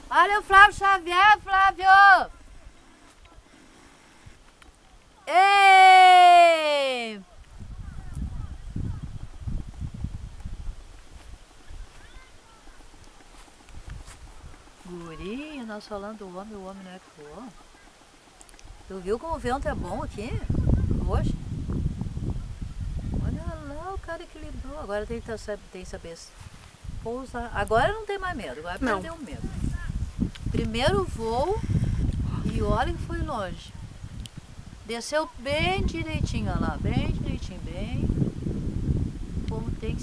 Olha o Flávio Xavier, Flávio! Ei! Guri, nós falando do homem, o homem não é que voou. Tu viu como o vento é bom aqui? Hoje? Olha lá, o cara equilibrou. Agora tem que saber pousar. Agora não tem mais medo, agora perdeu o medo. Primeiro voo e olha que foi longe. Desceu bem direitinho, olha lá, bem direitinho, bem como tem que